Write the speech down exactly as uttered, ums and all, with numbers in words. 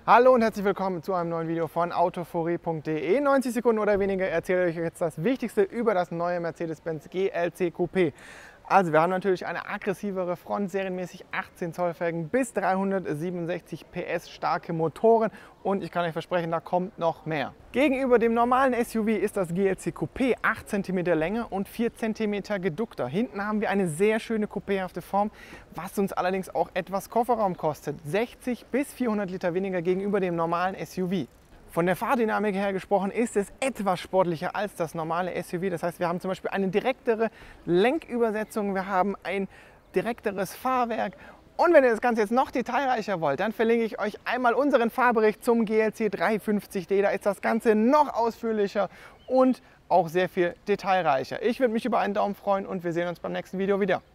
Hallo und herzlich willkommen zu einem neuen Video von autoforie punkt de. neunzig Sekunden oder weniger erzähle ich euch jetzt das Wichtigste über das neue Mercedes-Benz G L C Coupé. Also wir haben natürlich eine aggressivere Front, serienmäßig achtzehn Zoll Felgen bis dreihundertsiebenundsechzig P S starke Motoren und ich kann euch versprechen, da kommt noch mehr. Gegenüber dem normalen S U V ist das G L C Coupé acht Zentimeter länger und vier Zentimeter geduckter. Hinten haben wir eine sehr schöne coupéhafte Form, was uns allerdings auch etwas Kofferraum kostet. sechzig bis vierhundert Liter weniger gegenüber dem normalen S U V. Von der Fahrdynamik her gesprochen ist es etwas sportlicher als das normale S U V. Das heißt, wir haben zum Beispiel eine direktere Lenkübersetzung, wir haben ein direkteres Fahrwerk. Und wenn ihr das Ganze jetzt noch detailreicher wollt, dann verlinke ich euch einmal unseren Fahrbericht zum G L C dreihundertfünfzig D. Da ist das Ganze noch ausführlicher und auch sehr viel detailreicher. Ich würde mich über einen Daumen freuen und wir sehen uns beim nächsten Video wieder.